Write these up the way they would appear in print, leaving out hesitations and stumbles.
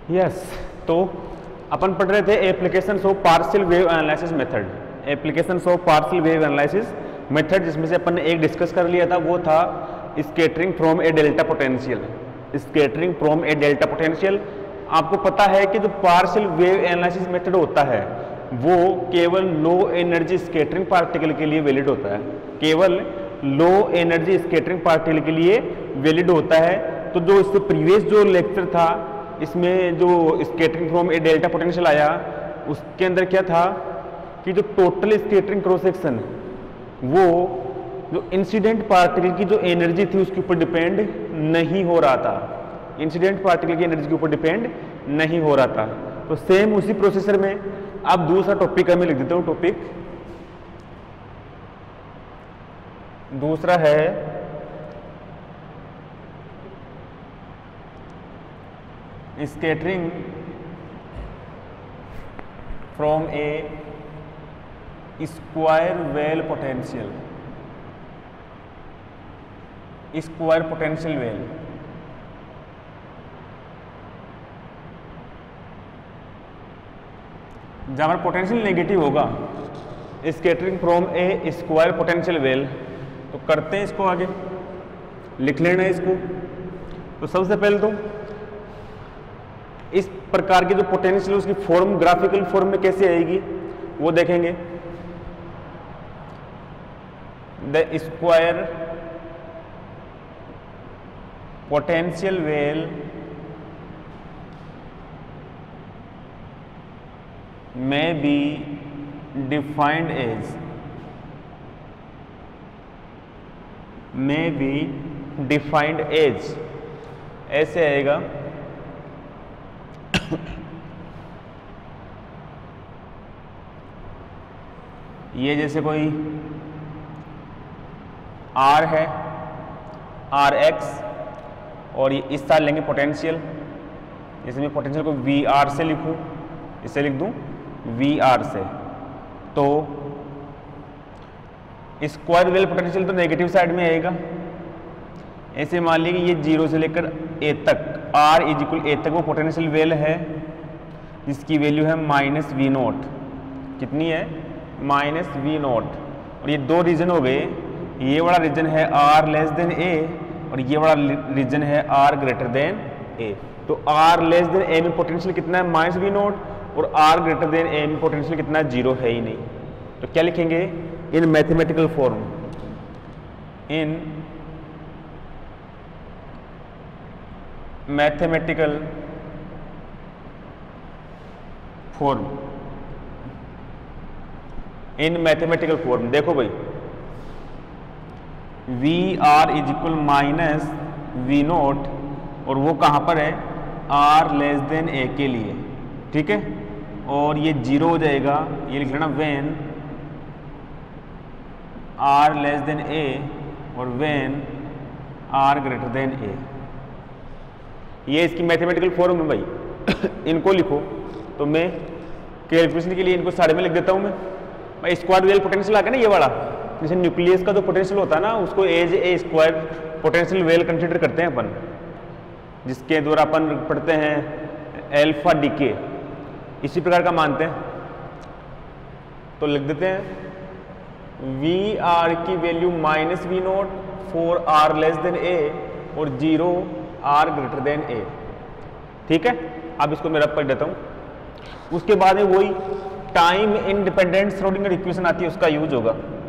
Yes, तो अपन पढ़ रहे थे applications of partial wave analysis method, applications of partial wave analysis method, जिसमें से अपन ने एक डिस्कस कर लिया था, वो था scattering from a delta potential. Scattering from a delta potential, आपको पता है कि जो पार्शियल वेव एनालिसिस मेथड होता है वो केवल लो एनर्जी स्कैटरिंग पार्टिकल के लिए वैलिड होता है, केवल लो एनर्जी स्कैटरिंग पार्टिकल के लिए वैलिड होता है। तो जो इससे प्रीवियस जो लेक्चर था, इसमें जो scattering from a delta potential आया, उसके अंदर क्या था कि जो टोटल स्कैटरिंग क्रॉस सेक्शन, वो जो इंसिडेंट पार्टिकल की जो एनर्जी थी उसके ऊपर डिपेंड नहीं हो रहा था, इंसिडेंट पार्टिकल की एनर्जी के ऊपर डिपेंड नहीं हो रहा था। तो सेम उसी प्रोसेसर में अब दूसरा टॉपिक मैं लिख देता हूं। टॉपिक दूसरा है scattering from a square well potential, square potential well. जहां पर पोटेंशियल नेगेटिव होगा, scattering from a square potential well. तो करते हैं इसको, आगे लिख लेना है इसको। तो सबसे पहले तो इस प्रकार की जो पोटेंशियल उसकी फॉर्म ग्राफिकल फॉर्म में कैसे आएगी वो देखेंगे। The square potential well may be defined as, may be defined as, ऐसे आएगा। ये जैसे कोई R है, RX, और ये इस साल लेंगे पोटेंशियल। जैसे मैं पोटेंशियल को VR से लिखूं, इसे लिख दूं VR से, तो स्क्वायर वेल पोटेंशियल तो नेगेटिव साइड में आएगा। ऐसे मान लीजिए ये 0 से लेकर A तक, R इज इक्वल A तक वो पोटेंशियल वेल है जिसकी वैल्यू है -V0। कितनी है? -V0। और ये दो रीजन हो गए, ये वाला रीजन है R लेस देन A और ये वाला रीजन है R ग्रेटर देन A। तो R लेस देन A में पोटेंशियल कितना है? -V0, और R ग्रेटर देन A में पोटेंशियल कितना है? 0 है ही नहीं। तो क्या लिखेंगे in mathematical form? In mathematical form, in mathematical form देखो भाई, VR इज इक्वल -V0, और वो कहां पर है? R लेस देन A के लिए, ठीक है। और ये 0 हो जाएगा, ये लिख लेना when R less than A और when R greater than A। ये इसकी मैथमेटिकल फॉर्म है भाई। इनको लिखो। तो मैं कैलकुलेशन के लिए इनको साइड में लिख देता हूं मैं। भाई स्क्वायर वेल पोटेंशियल आ गया ना, ये वाला, जैसे न्यूक्लियस का जो पोटेंशियल होता है ना, उसको as a square potential well consider करते हैं अपन, जिसके द्वारा अपन पढ़ते हैं एल्फा डीके, इसी प्रकार का मानते हैं। तो लिख देते हैं VR की value -V0 for R less than A और 0 R ग्रेटर देन A, ठीक है। अब इसको मैं रब कर देता हूं। उसके बाद में वही टाइम इंडिपेंडेंट श्रोडिंगर इक्वेशन आती है, उसका यूज होगा।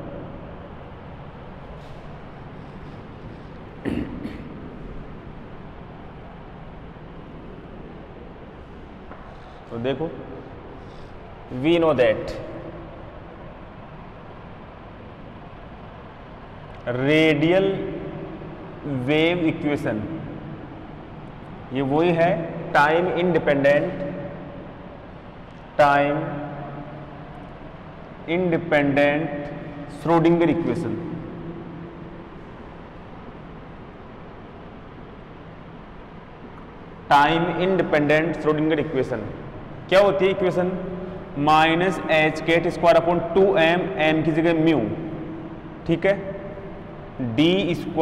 तो देखो, we know that radial wave equation, ये वही है time independent Schrodinger equation. Time independent Schrodinger equation क्या होती है? इक्वेशन -h² m की जगह म्यू, ठीक है,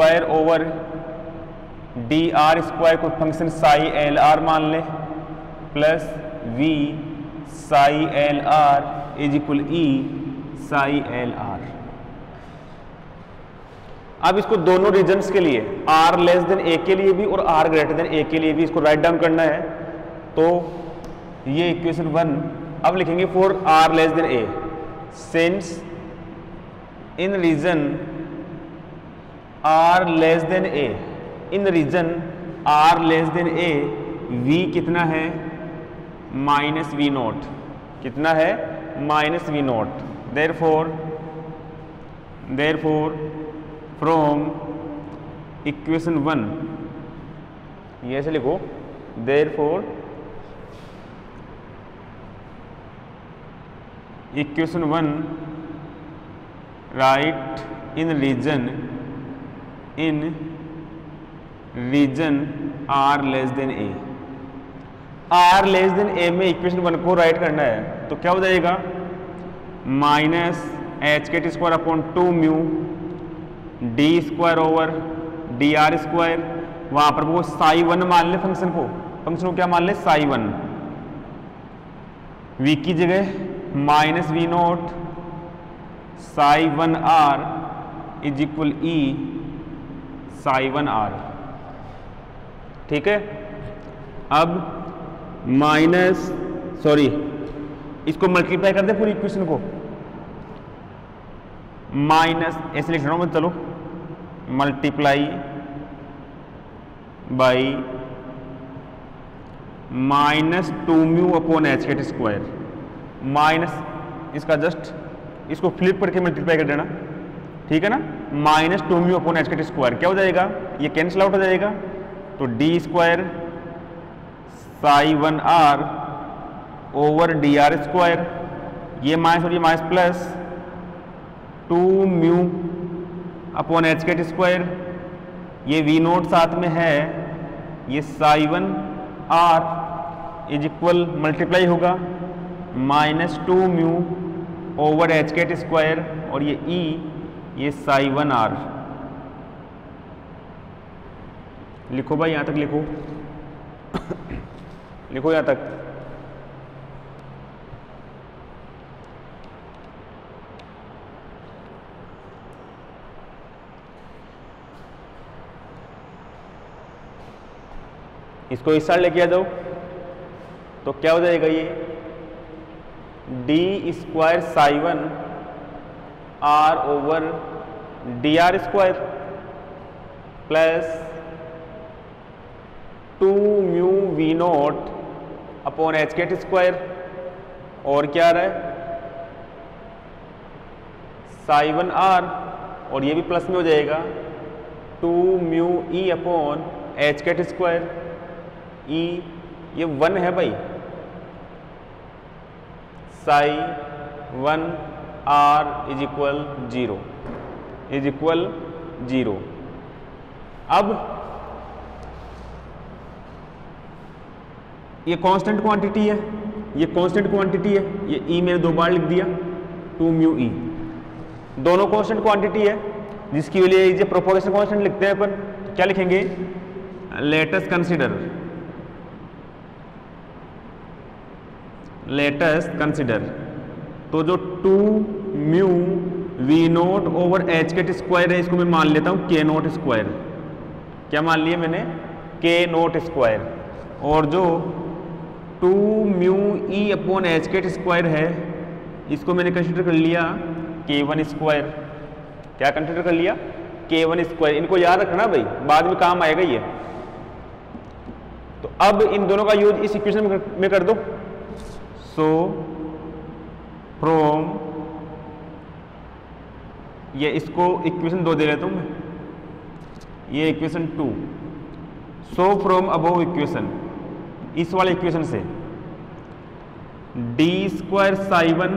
d² ओवर dr² को फंक्शन साई LR मान ले, plus V psi L R is equal E psi L R. अब इसको दोनों रीजन्स के लिए r लेस देन a के लिए भी और r ग्रेटर देन a के लिए भी इसको राइट डाउन करना है। तो ये इक्वेशन 1 अब लिखेंगे for r less than a, since in region r less than a, in region r less than a v कितना है माइनस वी नॉट, कितना है minus V naught. Therefore from equation 1 ये ऐसे लिखो, therefore equation 1 right in region r less than a। r less than a में equation 1 को write करना है तो क्या हो जाएगा minus H K T square upon 2 mu D square over D R square. वहां पर वो साई 1 मान ले फंक्शन को क्या मान ले साई 1, v की जगह minus V naught psi 1 R is equal E psi 1 R. ठीक है, अब इसको मल्टीप्लाई कर दे पूरी इक्वेशन को, माइनस ऐसे लिख रहा हूं मैं, चलो multiply by minus 2 mu upon H K T square, minus इसका जस्ट इसको फ्लिप करके मल्टीप्लाई कर देना, ठीक है ना, minus 2 mu upon H K T square क्या हो जाएगा, ये कैंसिल आउट हो जाएगा तो D square psi 1 R over D R square, ये माइनस और ये minus plus 2 mu upon H K T square, ये वी नोट साथ में है, ये psi 1 R is equal multiply होगा minus 2 mu over H K T square और ये ई ये साई 1 आर। लिखो भाई यहां तक लिखो लिखो यहां तक। इसको इस साइड लेके आ जाओ तो क्या हो जाएगा, ये D square psi 1 R over D R square plus 2 mu V naught upon H K T square, और क्या आ रहा है साई 1 आर, और ये भी प्लस में हो जाएगा 2 mu E upon H K T square, E ये 1 है भाई, साई 1 आर इज इक्वल 0। अब ये कांस्टेंट क्वांटिटी है, ये ई मैंने 2 बार लिख दिया 2 म्यू ई, दोनों कांस्टेंट क्वांटिटी है जिसकी वजह ये प्रोपोगेशन कांस्टेंट लिखते हैं अपन, तो क्या लिखेंगे लेटस कंसिडर, तो जो 2 mu V naught over H K T square है इसको मैं मान लेता हूं के नोट स्क्वायर, क्या मान लिया मैंने के नोट स्क्वायर, और जो 2 mu E upon H K T square है इसको मैंने कंसिडर कर लिया k1 स्क्वायर, क्या कंसिडर कर लिया k1 स्क्वायर। इनको याद रखना भाई, बाद में काम आएगा ये। तो अब इन दोनों का यूज इस इक्वेशन में कर दो, सो फ्रॉम ये इसको इक्वेशन 2 दे लेता हूं मैं, ये equation 2, so from above equation, इस वाले इक्वेशन से D square psi 1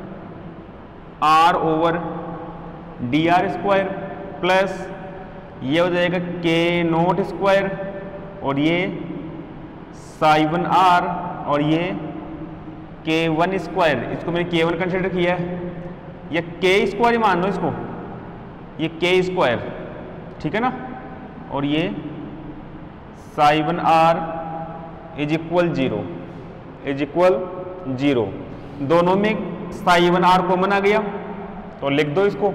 R over D R square plus ये हो जाएगा के नोट स्क्वायर और ये साई 1 आर और ये k1 स्क्वायर, इसको मैंने k1 कंसिडर किया है, ये k स्क्वायर ही मान लो इसको, ये k स्क्वायर, ठीक है ना, और ये psi 1 R is equal 0, is equal 0। दोनों में साई 1r कॉमन आ गया तो लिख दो इसको,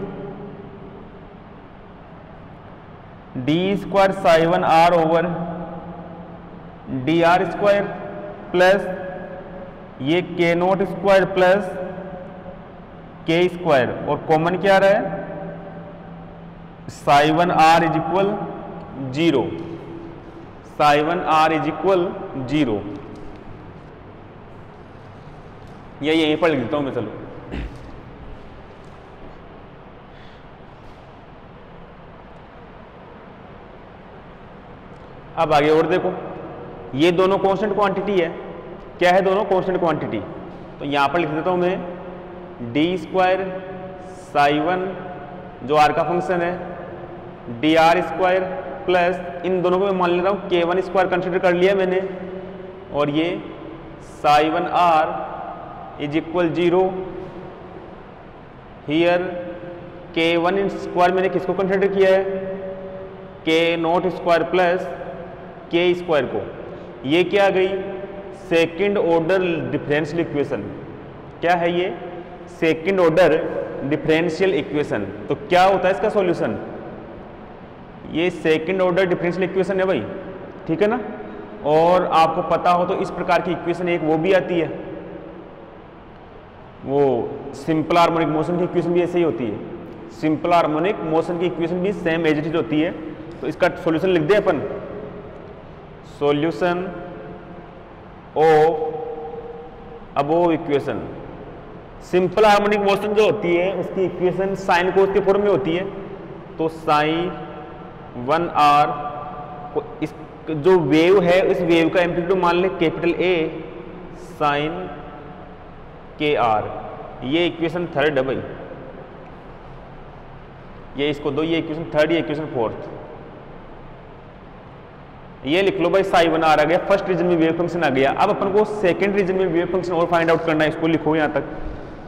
D square psi 1r over D R square plus ये K naught square plus K square, और कॉमन क्या आ रहा है, psi 1r is equal 0, psi 1r is equal 0। या यहीं पर लिख देता हूं मैं, चलो अब आगे और देखो, ये दोनों कांस्टेंट क्वांटिटी है। क्या है दोनों? Constant quantity. तो यहां पर लिख देता हूं मैं डी स्क्वायर साई 1 जो आर का फंक्शन है, डी आर स्क्वायर प्लस इन दोनों को मैं मान लेता हूं k1 स्क्वायर कंसिडर कर लिया मैंने, और ये psi 1r is equal 0। Here k1 square मैंने किसको कंसिडर किया है, k naught square plus K square को। ये क्या आ गई, सेकंड ऑर्डर डिफरेंशियल इक्वेशन। क्या है ये? Second order differential equation. तो क्या होता है इसका सॉल्यूशन? ये सेकंड ऑर्डर डिफरेंशियल इक्वेशन है भाई, ठीक है ना। और आपको पता हो तो इस प्रकार की इक्वेशन एक वो भी आती है, वो सिंपल हार्मोनिक मोशन की इक्वेशन भी ऐसे ही होती है। सिंपल हार्मोनिक मोशन की इक्वेशन भी सेम एज इट इज होती है। तो इसका सॉल्यूशन लिख दे अपन, solution of above equation. Simple harmonic motion जो होती है उसकी इक्वेशन साइन कोस के फॉर्म में होती है। तो साइन 1r को इस जो वेव है इस वेव का एम्पलीट्यूड मान ले कैपिटल A साइन KR। ये इक्वेशन थर्ड है भाई, ये इसको दो, ये इक्वेशन थर्ड, ये इक्वेशन फोर्थ। ये लिख लो भाई साई 1r आ गया, फर्स्ट रीजन में वेव फंक्शन आ गया। अब अपन को सेकंड रीजन में वेव फंक्शन और फाइंड आउट करना है, इसको लिखो यहां तक।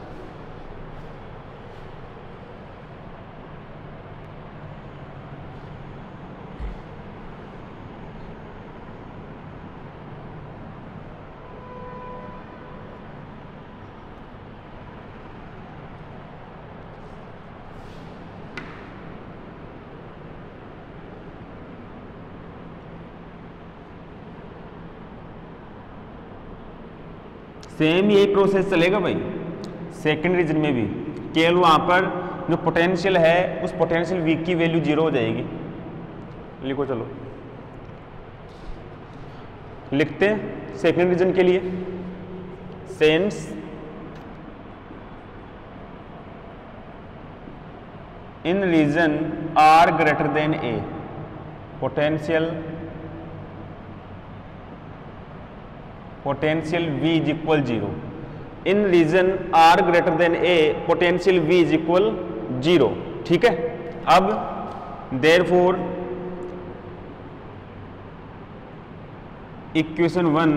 सेम यही प्रोसेस चलेगा भाई सेकंड रीजन में भी, केवल वहां पर जो पोटेंशियल है उस पोटेंशियल V की वैल्यू 0 हो जाएगी। लिखो चलो, लिखते हैं सेकंड रीजन के लिए, since in region R greater than A potential V is equal 0। In region R greater than A potential V is equal 0, ठीक है। अब therefore equation 1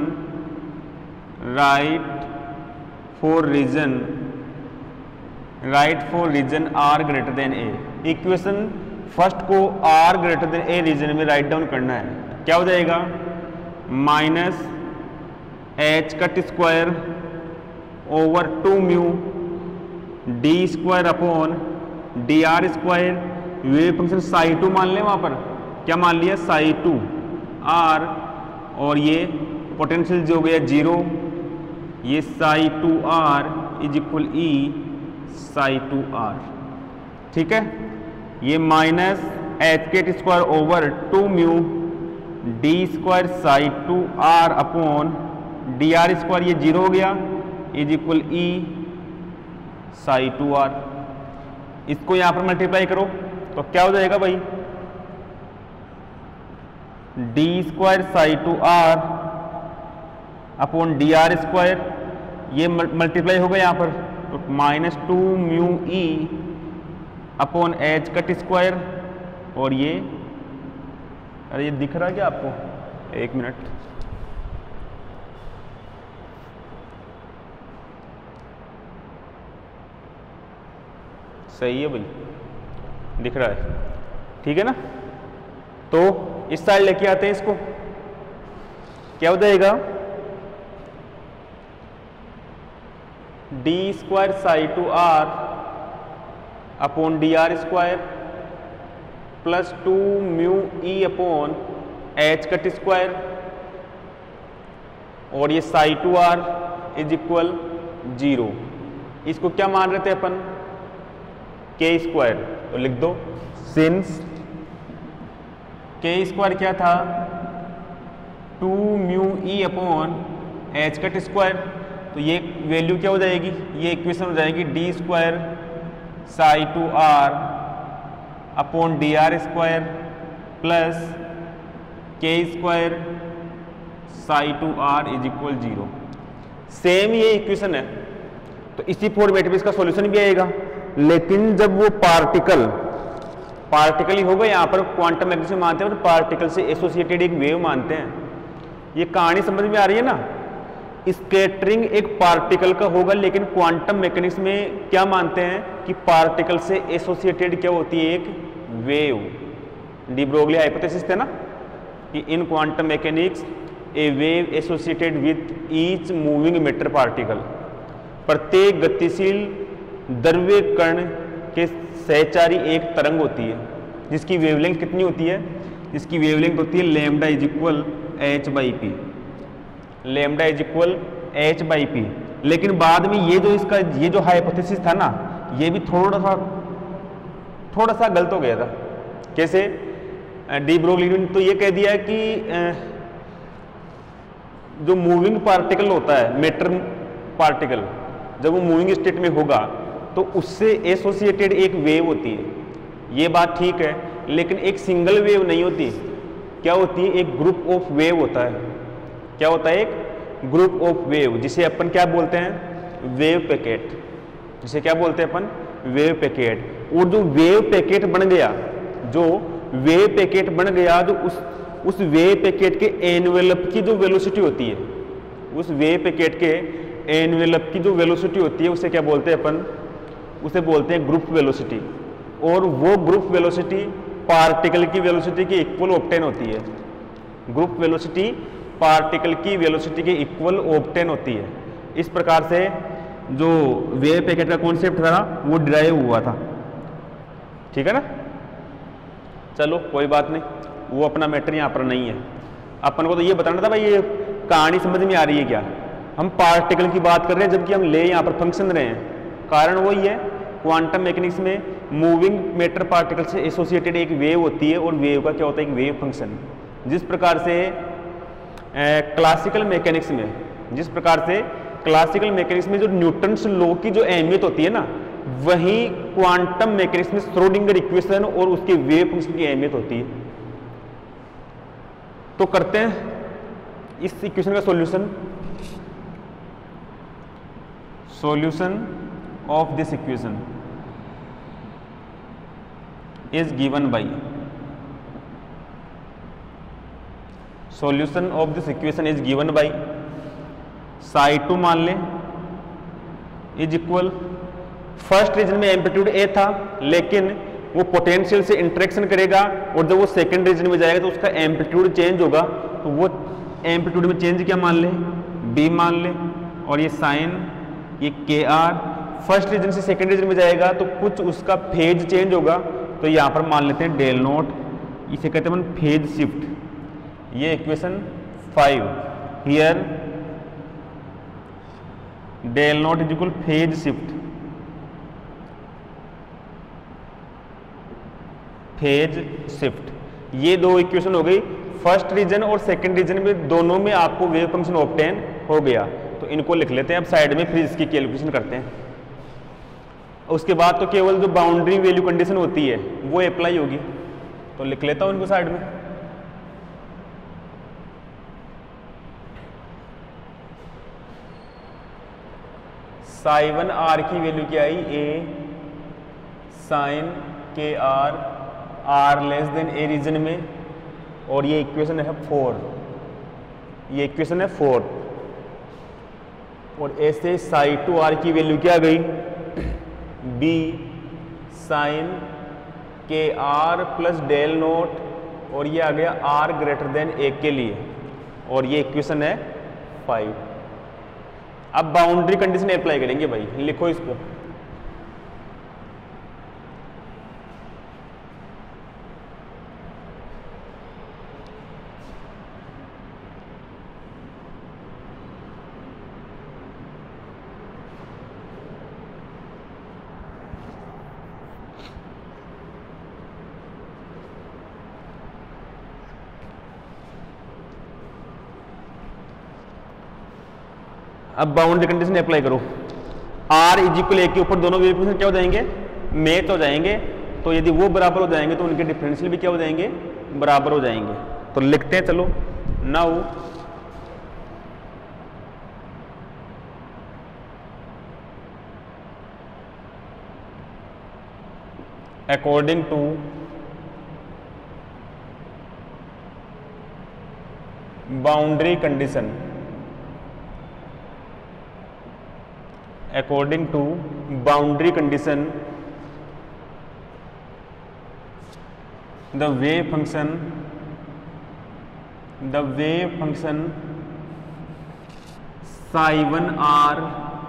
right for region R greater than A। Equation first को R greater than A region में right down करना है। क्या हो जाएगा, minus H cut square over 2 mu D square upon D R square. Wave function psi 2 मान लें, वहां पर क्या मान लिया, साई 2 आर, और ये पोटेंशियल जो हो गया 0, ये psi 2 R is equal E psi 2 R, ठीक है। ये minus H cut square over 2 mu D square psi 2 R upon D R square, ये 0 हो गया, is equal E psi 2 R. इसको यहां पर मल्टीप्लाई करो तो क्या हो जाएगा भाई, D square psi 2 R upon D R square, ये मल्टीप्लाई होगा यहां पर, तो minus 2 mu E upon H cut square, और ये अरे ये दिख रहा है क्या आपको, एक मिनट, सही है भाई, दिख रहा है, ठीक है ना। तो इस साइड लेके आते हैं इसको, क्या हो जाएगा, D square psi two R upon D R square plus 2 mu E upon H cut square, और ये psi two R is equal 0। इसको क्या मान रहे थे अपन, के स्क्वायर, तो लिख दो सिंस के स्क्वायर क्या था 2 mu E upon H cut square, तो ये वैल्यू क्या हो जाएगी, ये इक्वेशन हो जाएगी D square psi two R upon D R square plus K square psi two R is equal 0। Same ये इक्वेशन है, तो इसी फॉर्मेट में इसका सॉल्यूशन भी आएगा। लेकिन जब वो पार्टिकल ही होगा, यहाँ पर क्वांटम मैकेनिक्स में मानते हैं और पार्टिकल से एसोसिएटेड एक वेव मानते हैं। ये कहानी समझ में आ रही है ना, स्कैटरिंग एक पार्टिकल का होगा, लेकिन क्वांटम मैकेनिक्स में क्या मानते हैं कि पार्टिकल से एसोसिएटेड क्या होती है, एक वेव। डी ब्रोगली हाइपोथेसिस थे ना कि in quantum mechanics a wave associated with each moving matter particle, प्रत्येक गतिशील द्रव्य कण के सहचारी एक तरंग होती है जिसकी वेवलेंथ कितनी होती है, जिसकी वेवलेंथ होती है lambda is equal H by P, lambda is equal H by P. लेकिन बाद में ये जो हाइपोथेसिस था ना, ये भी थोड़ा सा गलत हो गया था। कैसे, डी ब्रोगली ने तो ये कह दिया कि जो मूविंग पार्टिकल होता है, मैटर पार्टिकल, जब वो मूविंग स्टेट में होगा तो उससे एसोसिएटेड एक वेव होती है। ये बात ठीक है, लेकिन एक सिंगल वेव नहीं होती, क्या होती है, एक ग्रुप ऑफ वेव होता है। क्या होता है, एक ग्रुप ऑफ वेव, जिसे अपन क्या बोलते हैं, वेव पैकेट, जिसे क्या बोलते हैं अपन, वेव पैकेट। और जो वेव पैकेट बन गया, जो वेव पैकेट बन गया, जो उस वेव पैकेट के एनवेलप की जो वेलोसिटी होती है, उस वेव पैकेट के एनवेलप की जो वेलोसिटी होती है, उसे क्या बोलते हैं अपन, उसे बोलते हैं ग्रुप वेलोसिटी। और वो ग्रुप वेलोसिटी पार्टिकल की वेलोसिटी के इक्वल ऑब्टेन होती है। ग्रुप वेलोसिटी पार्टिकल की वेलोसिटी के इक्वल ऑब्टेन होती है। इस प्रकार से जो वेव पैकेट का कॉन्सेप्ट था वो डिराइव हुआ था। ठीक है ना, चलो कोई बात नहीं, वो अपना मैटर यहाँ पर नहीं है। अपन को तो ये बताना था भाई, ये कहानी समझ में आ रही है क्या। हम पार्टिकल की बात कर रहे हैं, जबकि हम ले यहाँ पर फंक्शन रहे हैं। कारण वही है, क्वांटम मैकेनिक्स में मूविंग मैटर पार्टिकल से एसोसिएटेड एक वेव होती है, और वेव का क्या होता है, एक वेव फंक्शन। जिस प्रकार से क्लासिकल मैकेनिक्स में जो न्यूटन्स लॉ की जो अहमियत होती है ना, वही क्वांटम मैकेनिक्स में श्रोडिंगर इक्वेशन और उसके वेव फंक्शन की अहमियत होती है। तो करते हैं इस इक्वेशन का solution of this equation is given by, solution of this equation is given by psi 2 मान लें इज इक्वल, फर्स्ट रीजन में एम्पलीट्यूड ए था, लेकिन वो पोटेंशियल से इंटरेक्शन करेगा, और जब वो सेकंड रीजन में जाएगा तो उसका एम्पलीट्यूड चेंज होगा। तो वो एम्पलीट्यूड में चेंज क्या मान लें, बी मान लें, और ये साइन, ये के आर, फर्स्ट रीजन से सेकंड रीजन में जाएगा तो कुछ उसका फेज चेंज होगा। तो यहाँ पर मान लेते हैं डेल नोट, इसे कहते हैं फेज शिफ्ट। ये equation 5, here del naught is equal phase shift, ये दो इक्वेशन हो गई। फर्स्ट रीजन और सेकंड रीजन में दोनों में आपको वेव फंक्शन ऑब्टेन हो गया। तो इनको लिख लेते हैं अब साइड में, फिर इसकी कैलकुलेशन करते हैं। उसके बाद तो केवल जो बाउंड्री वैल्यू कंडीशन होती है वो अप्लाई होगी। तो लिख लेता हूं इनको साइड में। साई 1 आर की वैल्यू क्या आई, A sine K R less than A region में, और ये इक्वेशन है 4, ये इक्वेशन है 4। और ऐसे साई 2 आर की वैल्यू क्या गई, B sine K R plus del naught, और ये आ गया आर ग्रेटर देन ए के लिए, और ये इक्वेशन है 5। अब बाउंड्री कंडीशन अप्लाई करेंगे भाई, लिखो इसको। अब बाउंड्री कंडीशन अप्लाई करो। आर इज इक्वल ए के ऊपर दोनों वेव फंक्शन क्या हो जाएंगे, मैच हो जाएंगे। तो यदि वो बराबर हो जाएंगे तो उनके डिफरेंशियल भी क्या हो जाएंगे, बराबर हो जाएंगे। तो लिखते हैं, चलो। Now according to boundary condition, according to boundary condition, the wave function psi1r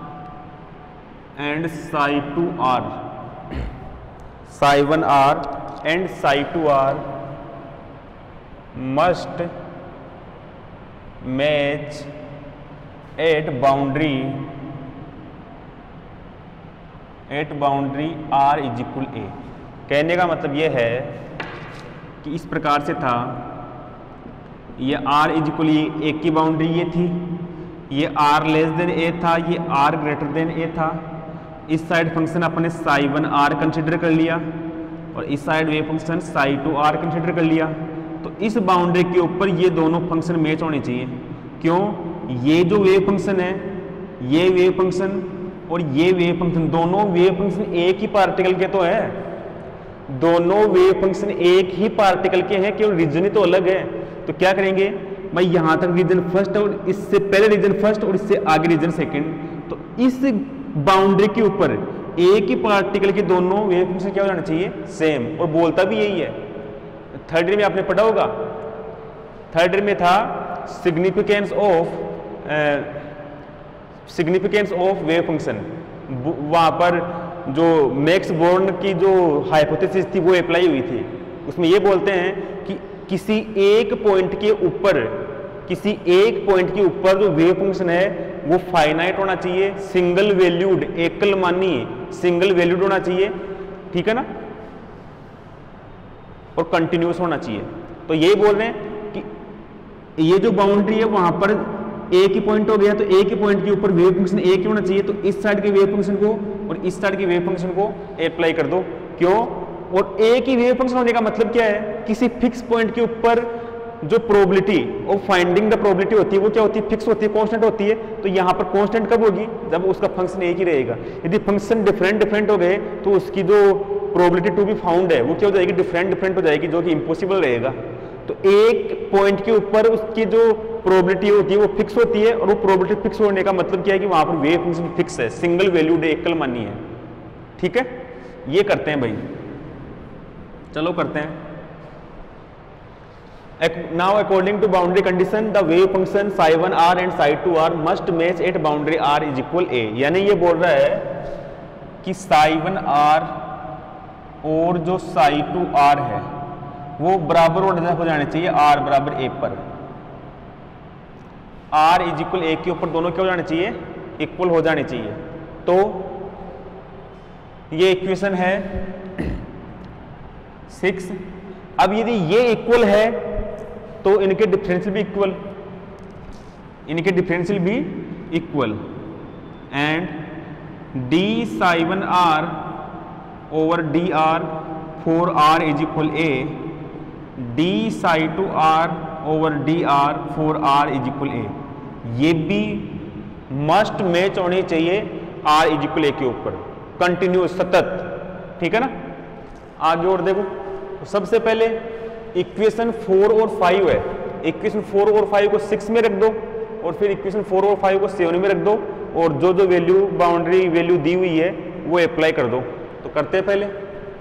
and psi2r and psi2r must match at boundary r is equal A. कहने का मतलब यह है कि इस प्रकार से था, ये r इज इक्वल ए की बाउंड्री ये थी, ये r लेस देन ए था, ये r ग्रेटर देन ए था। इस साइड फंक्शन अपने psi1r कंसिडर कर लिया और इस side wave function psi2r consider कर लिया। तो इस बाउंड्री के ऊपर ये दोनों फंक्शन मैच होने चाहिए। क्यों? ये जो वेव फंक्शन है, ये वेव फंक्शन और ये वेव फंक्शन, दोनों वेव फंक्शन एक ही पार्टिकल के तो है, दोनों वेव फंक्शन एक ही पार्टिकल के हैं, केवल रीजन ही तो अलग है। तो क्या करेंगे भाई, यहां तक रीजन फर्स्ट और इससे पहले रीजन फर्स्ट और इससे आगे रीजन सेकंड। तो इस बाउंड्री के ऊपर एक ही पार्टिकल के दोनों वेव फंक्शन क्या हो जाना चाहिए, सेम। और बोलता भी यही है। थर्ड ईयर में आपने पढ़ा होगा, थर्ड ईयर में था सिग्निफिकेंस ऑफ वेव फंक्शन। वहां पर जो मैक्स बोर्न की जो हाइपोथेसिस थी वो अप्लाई हुई थी। उसमें ये बोलते हैं कि किसी एक पॉइंट के ऊपर जो वेव फंक्शन है वो फाइनाइट होना चाहिए, सिंगल वैल्यूड, एकल मानी सिंगल वैल्यूड होना चाहिए, ठीक है ना, और कंटिन्यूस होना चाहिए। तो यही बोल रहे हैं कि ये जो बाउंड्री है वहां पर एक ही पॉइंट हो गया, तो एक ही पॉइंट के ऊपर वेव फंक्शन एक ही होना चाहिए। तो इस साइड के वेव फंक्शन को और इस साइड के वेव फंक्शन को अप्लाई कर दो। क्यों? और एक ही वेव फंक्शन होने का मतलब क्या है, किसी फिक्स पॉइंट के ऊपर जो probability of finding the probability होती है वो क्या होती है, फिक्स होती है, कांस्टेंट होती है। तो यहाँ पर कांस्टेंट कब होगी, जब उसका फंक्शन एक ही रहेगा। यदि फंक्शन डिफरेंट हो गए तो उसकी जो प्रोबेबिलिटी टू बी फाउंड है वो क्या हो जाएगी, डिफरेंट हो जाएगी, जो कि इम्पॉसिबल रहेगा। तो एक पॉइंट के ऊपर उसकी जो प्रोबेबिलिटी होती है वो फिक्स होती है, और वो प्रोबेबिलिटी फिक्स होने का मतलब क्या है कि वहां पर वेव फंक्शन फिक्स है, सिंगल वैल्यूड एकल मानी है, ठीक है। ये करते हैं भाई, चलो करते हैं। Now according to boundary condition the wave function psi1r and psi2r must match at boundary r is equal a। यानी ये बोल रहा है कि psi1r और जो psi2r है वो बराबर हो जाने चाहिए r बराबर a पर। r इज इक्वल a के ऊपर दोनों क्या हो जाने चाहिए, इक्वल हो जाने चाहिए। तो ये इक्वेशन है 6। अब यदि ये इक्वल है तो इनके डिफरेंशियल भी equal, and d psi1r over dr for r is equal a, d psi2r over dr for r is equal a, ये भी मस्ट मैच होनी चाहिए r इज इक्वल a के ऊपर, कंटिन्यूस, सतत, ठीक है ना। आगे और देखो, तो सबसे पहले इक्वेशन 4 और 5 है, इक्वेशन 4 और 5 को 6 में रख दो और फिर इक्वेशन 4 और 5 को 7 में रख दो, और जो जो वैल्यू बाउंड्री वैल्यू दी हुई है वो अप्लाई कर दो। तो करते हैं पहले।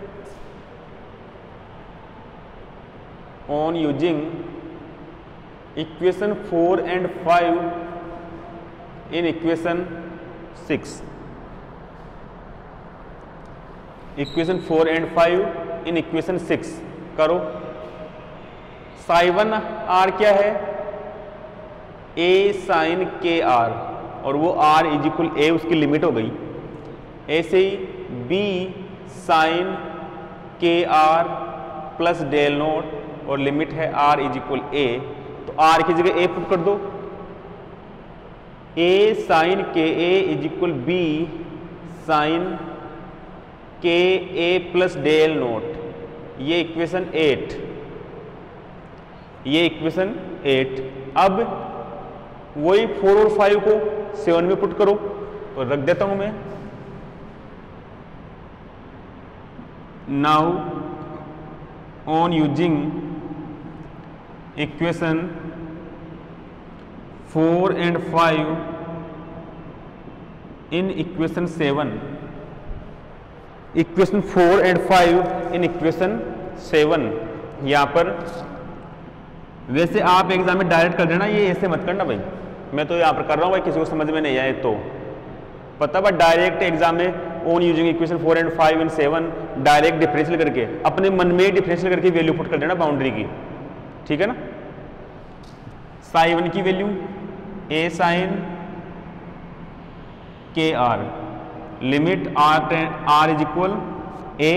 On using equation 4 and 5 in equation 6, equation 4 and 5 in equation 6 करो। साइन आर क्या है, ए साइन के आर, और वो आर इज इक्वल ए उसकी लिमिट हो गई। ऐसे ही B sine K R plus del naught और लिमिट है आर इज इक्वल ए, तो आर की जगह ए पुट कर दो। A sine K A is equal B sine K A plus del naught, ये इक्वेशन 8, ये इक्वेशन 8। अब वही 4 और 5 को 7 में पुट करो, तो रख देता हूं मैं। Now on using equation 4 and 5 in equation 7, equation 4 and 5 in equation 7, यहां पर वैसे आप एग्जाम में डायरेक्ट कर देना, ये ऐसे मत करना भाई, मैं तो यहां पर कर रहा हूं भाई, किसी को समझ में नहीं आए तो पता, बट डायरेक्ट एग्जाम में on using equation 4 and 5 in 7 direct differential करके अपने मन में डिफरेंशियल करके वैल्यू पुट कर देना बाउंड्री की, ठीक है ना। साइन की value A sine K R, limit R is equal A,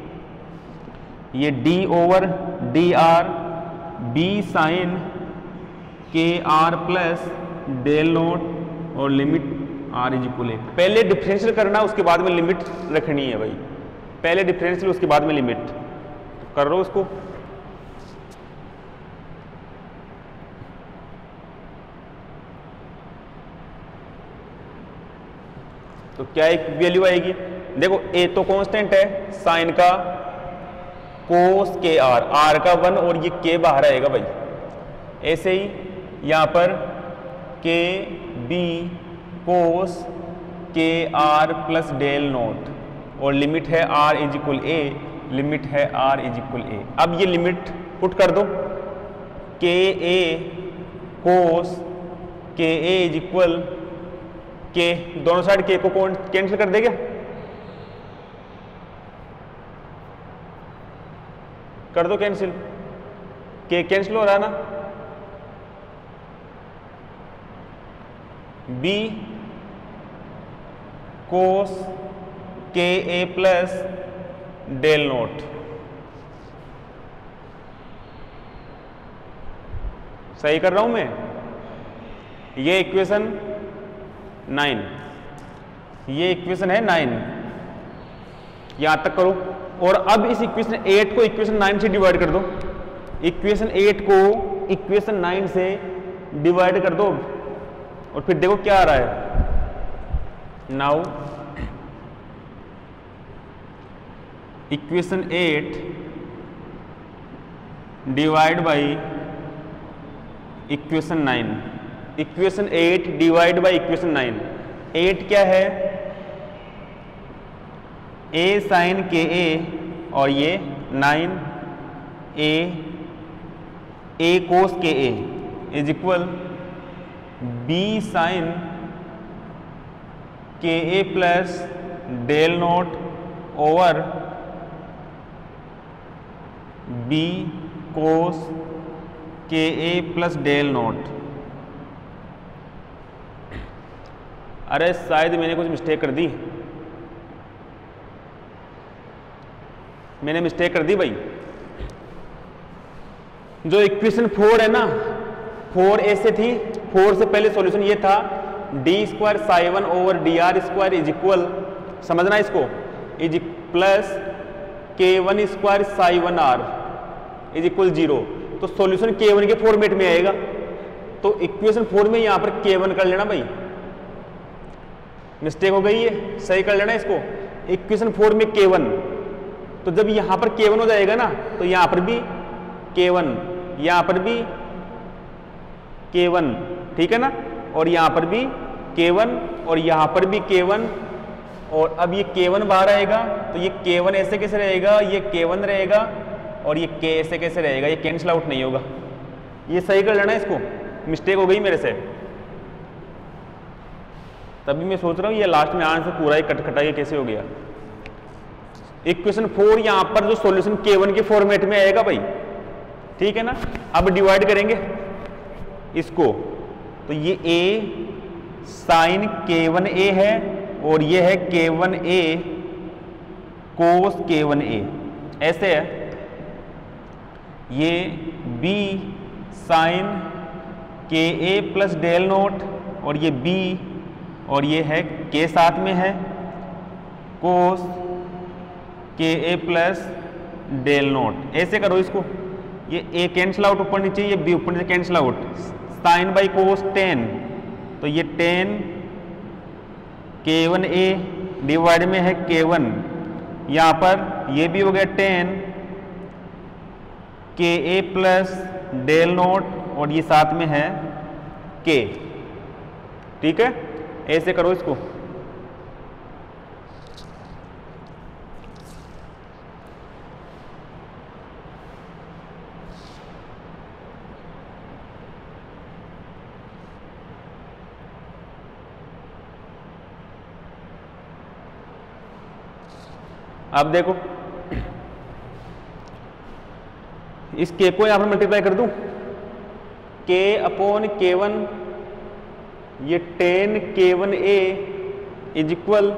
ये D over D R B sine K R plus del naught और limit R is equal A. पहले डिफरेंशियल करना, उसके बाद में लिमिट रखनी है भाई, पहले डिफरेंशियल उसके बाद में लिमिट कर लो उसको। तो क्या एक वैल्यू आएगी, देखो ए तो कांस्टेंट है साइन का कोस के आर, आर का 1 और ये के बाहर आएगा भाई। ऐसे ही यहां पर के B cos K R plus del naught और लिमिट है R is equal A, limit है आर इज इक्वल ए। अब ये लिमिट पुट कर दो, के ए cos K A is equal के, दोनों साइड के को कैंसिल कर देगा, कर दो कैंसिल, के कैंसिल हो रहा है ना। B cos K A plus del naught, सही कर रहा हूं मैं। ये इक्वेशन 9, ये इक्वेशन है 9, यहां तक करो। और अब इस इक्वेशन 8 को इक्वेशन 9 से डिवाइड कर दो, इक्वेशन 8 को इक्वेशन 9 से डिवाइड कर दो और फिर देखो क्या आ रहा है। Now equation 8 divide by equation 9, equation 8 divide by equation 9। 8 क्या है, ए साइन के ए, और ये 9 A cos K A is equal B sine K A plus del naught over B cos K A plus del naught. अरे शायद मैंने कुछ mistake कर दी, मैंने मिस्टेक कर दी भाई। जो इक्वेशन 4 है ना, 4 ऐसे थी, 4 से पहले सॉल्यूशन ये था D square psi 1 over D R square is equal, समझना इसको, is plus K 1 square psi 1 R is equal 0। तो सॉल्यूशन K1 के फॉर्मेट में आएगा, तो इक्वेशन 4 में यहां पर K1 कर लेना भाई, मिस्टेक हो गई है, सही कर लेना इसको। इक्वेशन 4 में K1, तो जब यहां पर K1 हो जाएगा ना, तो यहां पर भी K1, यहां पर भी K1, ठीक है ना, और यहां पर भी K1 और यहां पर भी K1, और अब ये K1 बाहर आएगा, तो ये K1 ऐसे कैसे रहेगा, ये K1 रहेगा और ये K ऐसे कैसे रहेगा, ये कैंसिल आउट नहीं होगा। ये सही कर लेना इसको, मिस्टेक हो गई मेरे से। तभी मैं सोच रहा हूँ ये लास्ट में आंसर पूरा ही कटखटा ये कैसे हो गया। इक्वेशन 4 यहाँ पर जो सॉल्यूशन K1 के फॉर्मेट में आएगा भाई, ठीक है ना। अब डिवाइड करेंगे इसको, तो ये A साइन K1A है और ये है K1A कोस K1A, ऐसे है। ये B sine KA plus del naught और ये B और ये है K साथ में है cos KA plus del naught, ऐसे करो इसको। ये A कैंसिल आउट ऊपर नीचे, ये B ऊपर नीचे cancel out, sine by cos 10, तो ये 10 K1A डिवाइड में है K1, यहाँ पर ये भी हो गया 10 KA प्लस डेल नोट और ये साथ में है K, ठीक है। ऐसे करो इसको। अब देखो इस K को यहां पर मल्टीप्लाई कर दूं, K अपॉन K1, ये 10 K1A is equal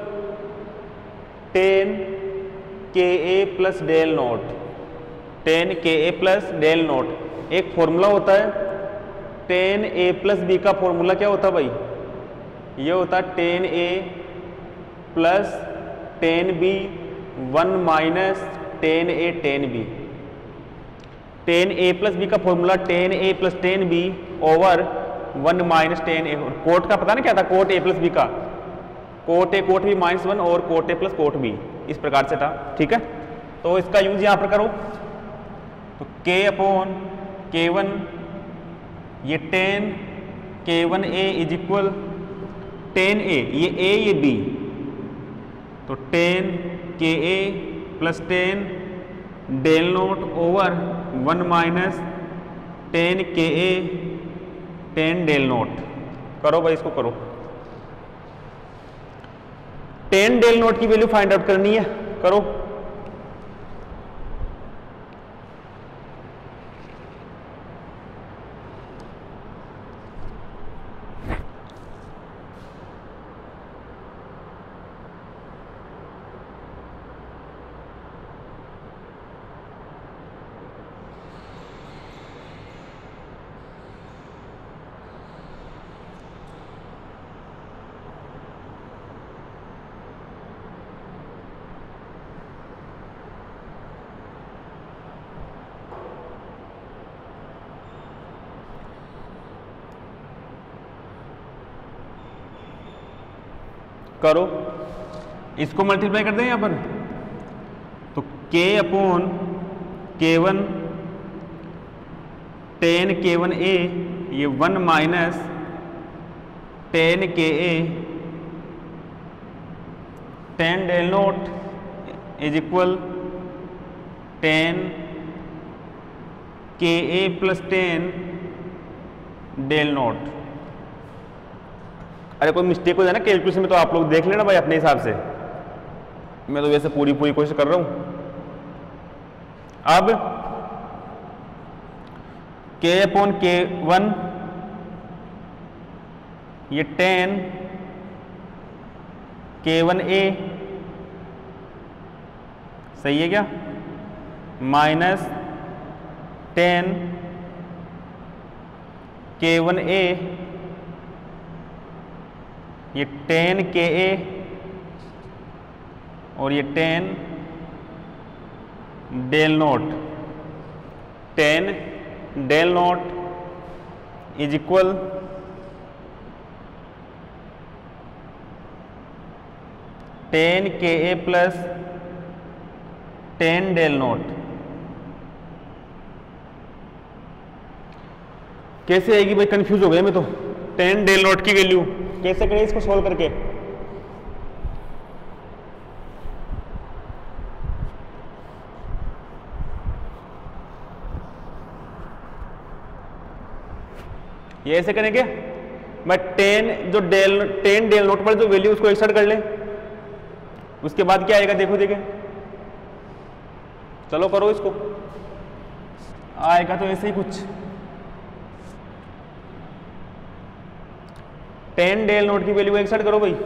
10 KA plus del naught, 10 KA plus del naught. एक फॉर्मूला होता है 10A प्लस B का फॉर्मूला क्या होता है भाई, ये होता है 10A plus 10B 1 minus 10A 10B। 10A plus B का formula 10A plus 10B over 1 minus 10A। Cot का पता ना क्या था, कोट A प्लस B का, cot A cot B minus 1 और cot A plus cot B, इस प्रकार से था, ठीक है। तो इसका यूज यहाँ पर करो, तो K अपॉन K1, ये 10 K1A इज इक्वल 10A, ये A ये B, तो 10 KA plus 10 del naught over 1 minus 10 KA 10 del naught. करो भाई इसको करो। 10 डेल नोट की वैल्यू फाइंड आउट करनी है, करो। करो, इसको मल्टीप्लाई कर दें यहाँ पर, तो K अपॉन K1 10 K1A, ये 1 minus 10 KA 10 del naught is equal 10 KA plus 10 del naught. अरे कोई मिस्टेक हो जाए ना कैलकुलेशन में तो आप लोग देख लेना भाई अपने हिसाब से, मैं तो वैसे पूरी कोशिश कर रहा हूं। अब K अपॉन K1, ये 10 K1A, सही है क्या, माइनस 10 K1A, ये 10 KA और ये 10 del naught, 10 del naught is equal 10 KA plus 10 del naught. कैसे आएगी भाई, कंफ्यूज हो गया मैं तो। 10 डेल नोट की वैल्यू कैसे करें इसको सोल्व करके, ये ऐसे करेंगे मैं टेन डेल नोट पर जो वैल्यू उसको एक्सर्ट कर ले, उसके बाद क्या आएगा देखो देखे, चलो करो इसको, आएगा तो ऐसे ही कुछ। 10 डेल नोट की वैल्यू को एक्सर्ट करो भाई,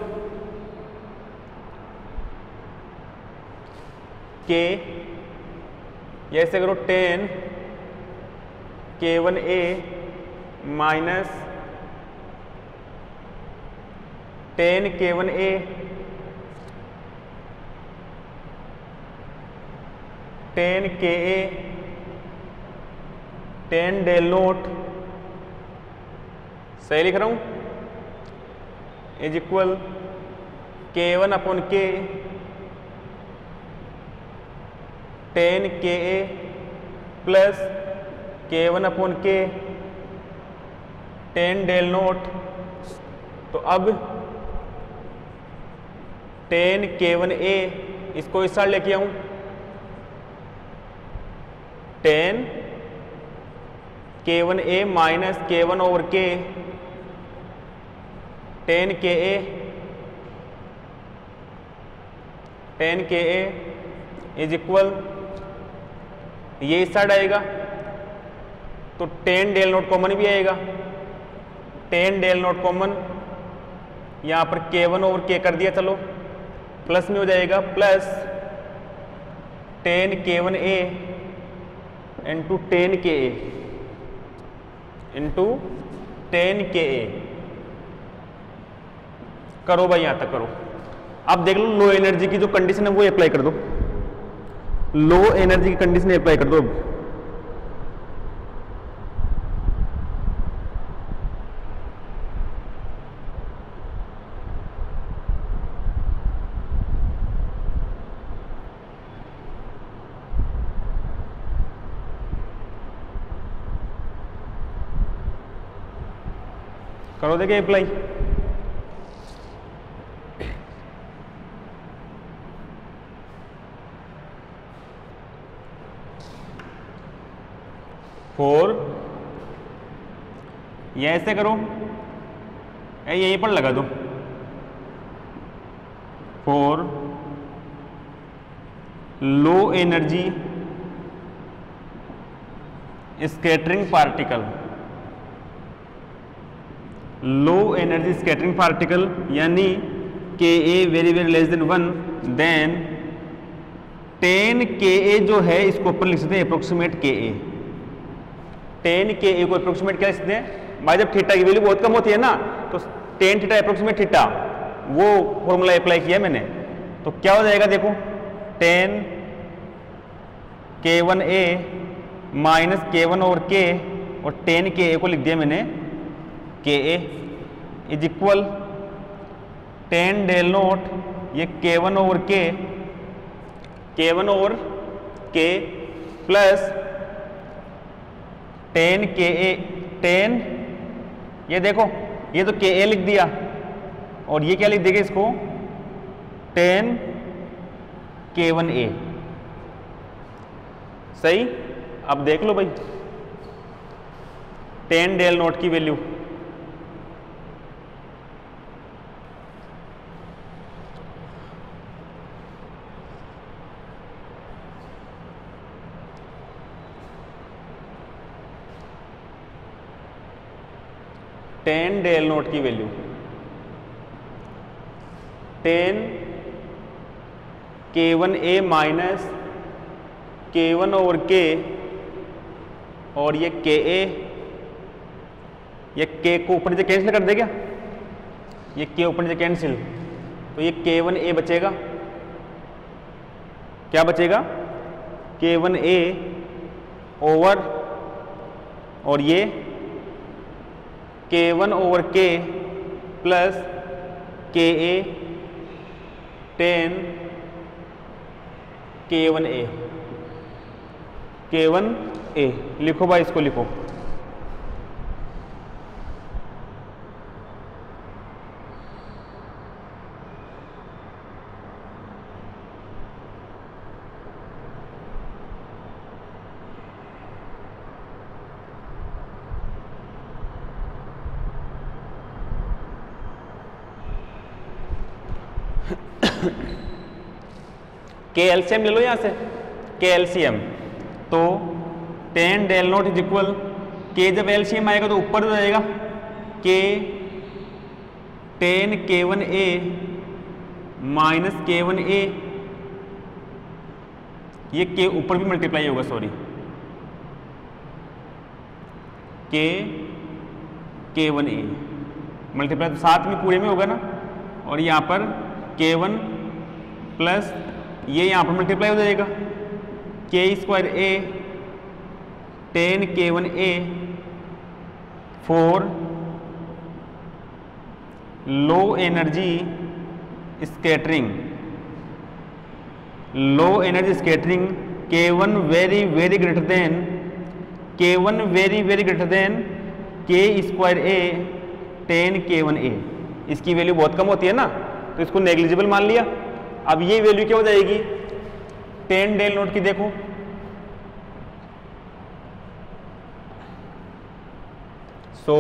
के ऐसे करो 10 K1A minus 10 K1A ten KA 10 del naught, सही लिख रहा हूं, is equal K1 upon K 10 KA plus K1 upon K 10 del naught. तो अब 10 K1A इसको इस साइड लेके आऊं, 10 K1A minus K1 over K 10 KA is equal, ये इस साइड आएगा तो 10 डेल नोट कॉमन भी आएगा, 10 डेल नोट कॉमन, यहाँ पर K1 ओवर K कर दिया, चलो प्लस में हो जाएगा, plus 10 K1A into 10 KA into 10 KA। करो भाई यहां तक करो। अब देख लो लो एनर्जी की जो कंडीशन है वो अप्लाई कर दो, लो एनर्जी की कंडीशन अप्लाई कर दो। अब करो देखिए अप्लाई। फोर, ये ऐसे करो, यहीं पर लगा दो, 4 low energy scattering particle, low energy scattering particle यानी KA very very less than 1, then 10 KA जो है इसको ऊपर लिख सकते हैं अप्रोक्सीमेट KA, 10 KA को अप्रोक्सीमेट क्या लिख सकते हैं भाई, जब थीटा की वैल्यू बहुत कम होती है ना तो 10 थीटा अप्रोक्सीमेट थीटा, वो फॉर्मूला अप्लाई किया मैंने, तो क्या हो जाएगा देखो 10 K1A minus K1 over K और 10 KA को लिख दिया मैंने KA is equal 10 del naught, ये K1 over K plus 10 KA 10, ये देखो ये तो KA लिख दिया और ये क्या लिख देगा इसको 10 K1A, सही। अब देख लो भाई 10 डेल नोट की वैल्यू, टेन डेल नोट की value 10 K1A minus K1 over K और ये KA, ये K को ऊपर से कैंसिल कर दे क्या, ये K ऊपर से कैंसिल, तो ये K1A बचेगा, क्या बचेगा K1A ओवर और ये K1 over K plus KA 10 K1A लिखो भाई, इसको लिखो, के एलसीएम ले लो यहाँ से, के एलसीएम, तो ten del naught is equal K, जब एलसीएम आएगा तो ऊपर हो जाएगा के ten K1 A minus K1 A, ये के ऊपर भी मल्टीप्लाई होगा, सॉरी, के K1 A मल्टीप्लाई तो साथ में पूरे में होगा ना, और यहाँ पर K1 प्लस ये यहाँ पर मल्टीप्लाई हो जाएगा K square A ten K1 A for low energy scattering, low energy scattering K1 very very greater than, K1 very very greater than K square A ten K1 A, इसकी value बहुत कम होती है ना, तो इसको नेग्लिजिबल मान लिया। अब ये वैल्यू क्या हो जाएगी टेन डेल नोट की, देखो so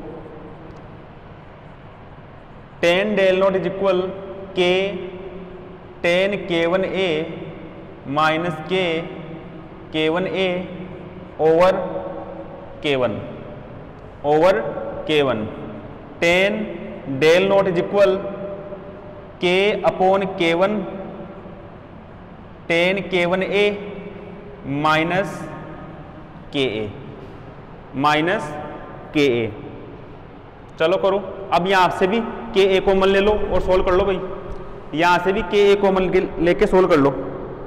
ten del naught is equal K ten K1 A minus K K1 A over K1 over K1, ten del naught is equal K upon K1 ten K1 A minus K A minus K ए। चलो करो, अब यहां से भी के ए common ले लो और solve कर लो भाई, यहां से भी के ए कॉमन लेके सोल्व कर लो।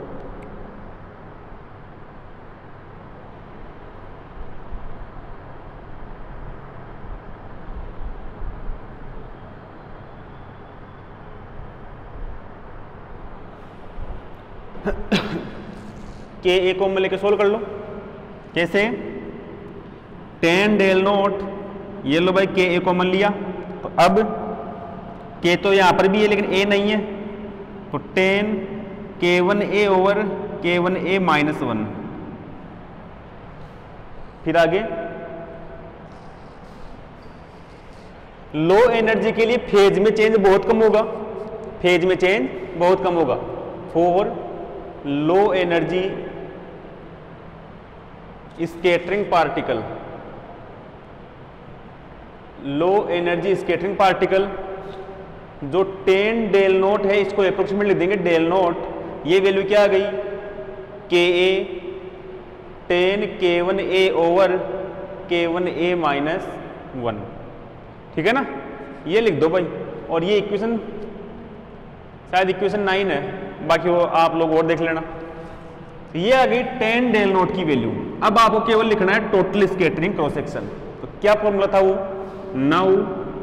के ए कॉमन लेके सोल्व कर लो, कैसे, टेन डेल नोट, ये लो भाई के ए कॉमन लिया, तो अब के तो यहां पर भी है लेकिन ए नहीं है, तो ten K1 A over K1 A minus 1, फिर आगे लो एनर्जी के लिए फेज में चेंज बहुत कम होगा, फेज में चेंज बहुत कम होगा, for low energy scattering particle, low energy scattering particle जो 10 डेल नोट है, इसको अप्रोक्सीमेट लिख देंगे डेल नोट, ये वैल्यू क्या आ गई K A 10 K1 A over K1 A minus 1, ठीक है ना, ये लिख दो भाई। और ये इक्वेशन शायद इक्वेशन 9 है, बाकी वो आप लोग और देख लेना। ये आ गई 10 डेल नोट की वैल्यू। अब आपको केवल लिखना है टोटल स्कैटरिंग क्रॉस सेक्शन। तो क्या फॉर्मूला था वो, now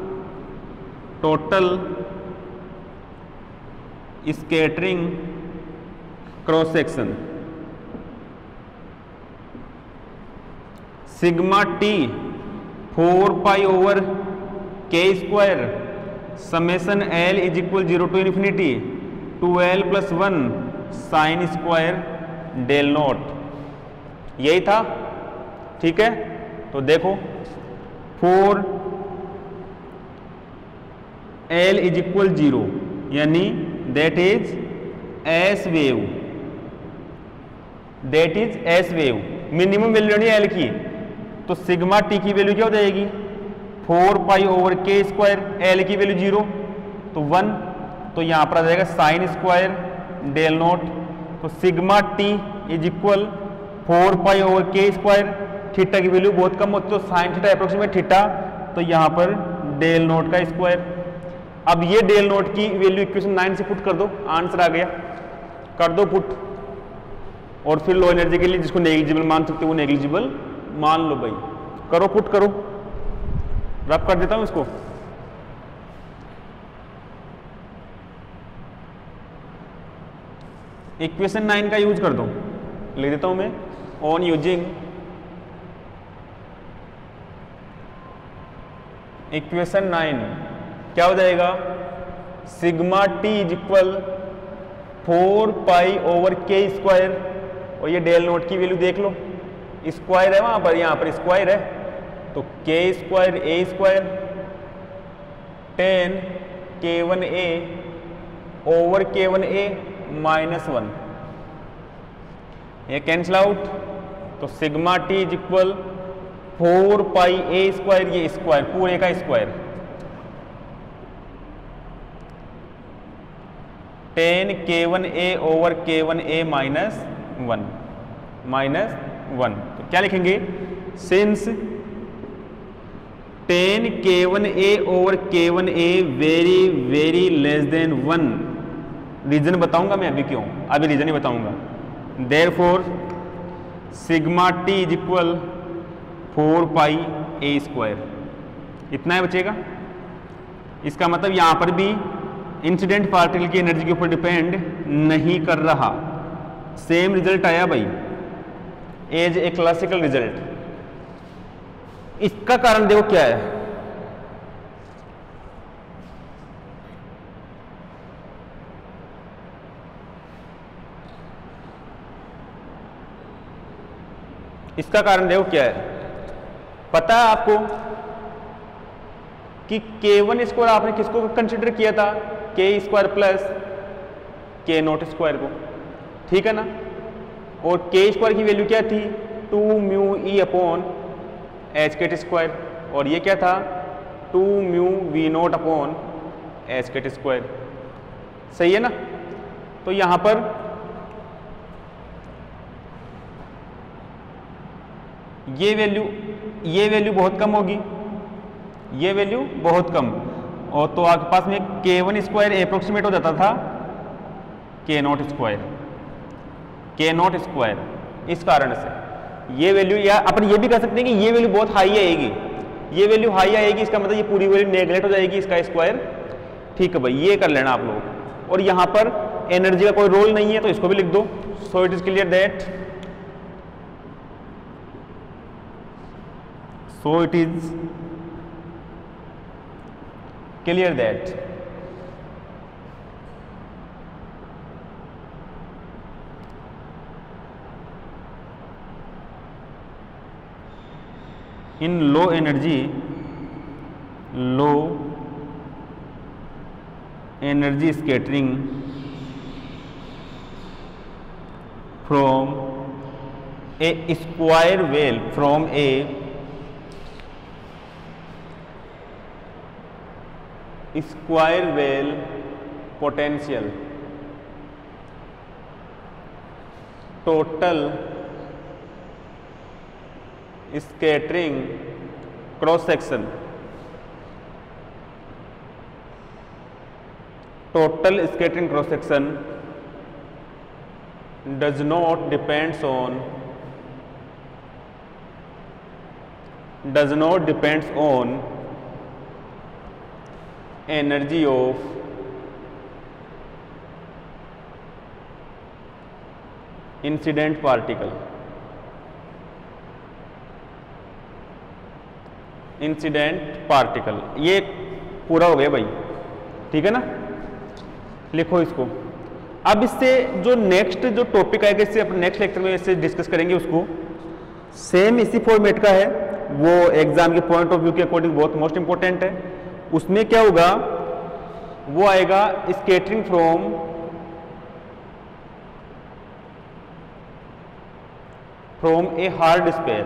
total scattering cross section sigma T 4 pi over K square summation L is equal 0 to infinity 2l plus 1 sine square del naught, यही था, ठीक है। तो देखो 4 l इज इक्वल 0 यानी that is S wave, that is S wave, minimum value नहीं L की, तो सिग्मा टी की वैल्यू क्या हो जाएगी 4 pi over K square, L की वैल्यू 0 तो 1, तो यहां पर आ जाएगा साइन स्क्वायर डेल नोट, तो sigma T is equal 4 pi over K square, theta की वैल्यू बहुत कम होती है तो साइन थीटा अप्रोक्सीमेट थीटा, तो यहां पर डेल नोट का स्क्वायर। अब ये डेल नोट की वैल्यू इक्वेशन 9 से पुट कर दो, आंसर आ गया, कर दो पुट। और फिर लो एनर्जी के लिए जिसको नेग्लिजिबल मान सकते हो वो नेग्लिजिबल मान लो भाई, करो पुट करो, रब कर देता हूं इसको। इक्वेशन 9 का यूज कर दो, लिख देता हूं मैं, ऑन यूजिंग इक्वेशन 9 क्या हो जाएगा sigma T is equal 4 pi over K square, और ये डेल नोट की वैल्यू देख लो, स्क्वायर है वहां पर, यहां पर स्क्वायर है, तो K square A square 10 K1 A over K1A -1, ये कैंसिल आउट, तो sigma T is equal 4 pi A square, ये स्क्वायर पूरे का स्क्वायर 10 K1A ओवर K1A -1, तो क्या लिखेंगे, since 10 K1A over K1A very very less than 1, reason बताऊंगा मैं अभी क्यों, अभी रीजन ही बताऊंगा, therefore sigma T is equal 4 pi A square, इतना ही बचेगा। इसका मतलब यहां पर भी इंसिडेंट पार्टिकल की एनर्जी के ऊपर डिपेंड नहीं कर रहा, सेम रिजल्ट आया भाई एज ए क्लासिकल रिजल्ट। इसका कारण देखो क्या है, इसका कारण देखो क्या है, पता है आपको कि K1 स्क्वायर आपने किसको कंसिडर किया था, K square plus K naught square को, ठीक है ना, और K स्क्वायर की वैल्यू क्या थी 2 mu E upon H cut square, और ये क्या था 2 mu V naught upon H cut square, सही है ना। तो यहां पर ये वैल्यू बहुत कम होगी, ये वैल्यू बहुत कम, और तो आपके पास में K1 स्क्वायर अप्रोक्सीमेट हो जाता था K नॉट स्क्वायर, इस कारण से ये वैल्यू, या अपन ये भी कह सकते हैं कि ये वैल्यू बहुत हाई आएगी, ये वैल्यू हाई आएगी, इसका मतलब ये पूरी वैल्यू नेगलेक्ट हो जाएगी इसका स्क्वायर, ठीक है भाई, ये कर लेना आप लोग। और यहां पर एनर्जी का कोई रोल नहीं है तो इसको भी लिख दो, so it is clear that, so it is clear that in low energy scattering from a square wave from a square well potential total scattering cross section, total scattering cross section does not depends on energy of incident particle, ये पूरा हो गया भाई, ठीक है ना, लिखो इसको। अब इससे जो नेक्स्ट जो टॉपिक आएगा, इससे अपन नेक्स्ट लेक्चर में इससे डिस्कस करेंगे, उसको सेम इसी फॉर्मेट का है, वो एग्जाम के पॉइंट ऑफ व्यू के अकॉर्डिंग बहुत मोस्ट इंपॉर्टेंट है। उसमें क्या होगा, वो आएगा scattering from a hard sphere,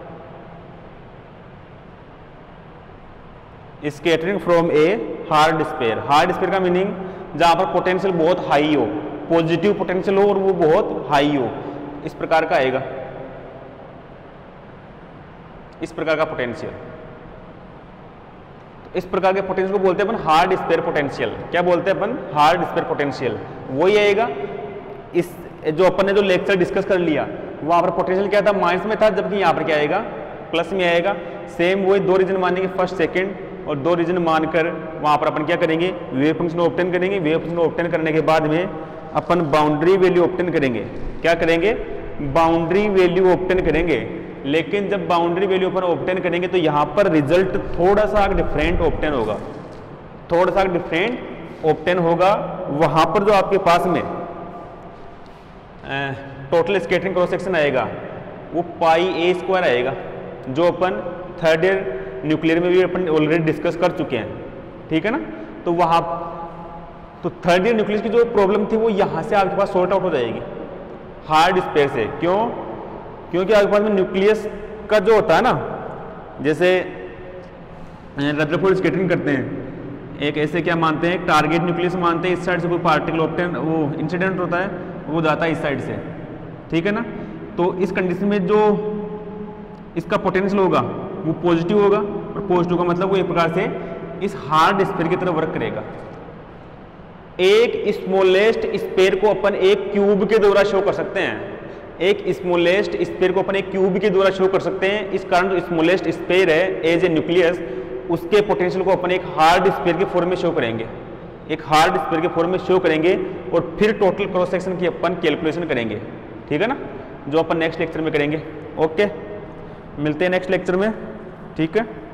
scattering from a hard sphere. Hard sphere का मीनिंग जहां पर पोटेंशियल बहुत हाई हो, पॉजिटिव पोटेंशियल हो और वो बहुत हाई हो, इस प्रकार का आएगा, इस प्रकार का पोटेंशियल। इस प्रकार के पोटेंशियल को बोलते हैं अपन हार्ड स्पेयर पोटेंशियल। क्या बोलते हैं अपन, हार्ड स्पेयर पोटेंशियल। वही आएगा इस जो अपन ने जो लेक्चर डिस्कस कर लिया, वहां पर पोटेंशियल क्या था, माइनस में था, जबकि यहाँ पर क्या आएगा, प्लस में आएगा। सेम वही दो रीजन मानेंगे, फर्स्ट सेकंड, और दो रीजन मानकर वहां पर अपन क्या करेंगे, वेव फंक्शन ऑब्टेन करेंगे। वेव फंक्शन ऑब्टेन करने के बाद में अपन बाउंड्री वैल्यू ऑब्टेन करेंगे। क्या करेंगे, बाउंड्री वैल्यू ऑब्टेन करेंगे। लेकिन जब बाउंड्री वैल्यू पर ऑब्टेन करेंगे तो यहाँ पर रिजल्ट थोड़ा सा डिफरेंट ऑब्टेन होगा, थोड़ा सा डिफरेंट ऑब्टेन होगा। वहां पर जो आपके पास में टोटल स्कैटरिंग क्रॉस सेक्शन आएगा वो पाई ए स्क्वायर आएगा, जो अपन थर्ड ईयर न्यूक्लियर में भी अपन ऑलरेडी डिस्कस कर चुके हैं, ठीक है ना। तो वहां तो थर्ड ईयर न्यूक्लियस की जो प्रॉब्लम थी वो यहाँ से आपके पास सॉर्ट आउट हो जाएगी हार्ड स्पेयर से। क्यों? क्योंकि आपके पास में न्यूक्लियस का जो होता है ना, जैसे रदरफोर्ड स्कैटरिंग करते हैं, एक ऐसे क्या मानते हैं, टारगेट न्यूक्लियस मानते हैं, इस साइड से कोई पार्टिकल ऑब्टेन वो इंसिडेंट होता है, वो जाता है इस साइड से, ठीक है ना। तो इस कंडीशन में जो इसका पोटेंशियल होगा वो पॉजिटिव होगा, और पॉजिटिव का मतलब वो एक प्रकार से इस हार्ड स्फीयर की तरह वर्क करेगा। एक स्मॉलेस्ट स्फीयर को अपन एक क्यूब के द्वारा शो कर सकते हैं, एक स्मॉलेस्ट स्फीयर को अपन एक क्यूब के द्वारा शो कर सकते हैं। इस कारण जो स्मॉलेस्ट स्फीयर है एज ए न्यूक्लियस, उसके पोटेंशियल को अपन एक हार्ड स्फीयर के फॉर्म में शो करेंगे, एक हार्ड स्फीयर के फॉर्म में शो करेंगे, और फिर टोटल क्रॉस सेक्शन की अपन कैलकुलेशन करेंगे, ठीक है ना, जो अपन नेक्स्ट लेक्चर में करेंगे। ओके, मिलते हैं नेक्स्ट लेक्चर में, ठीक है।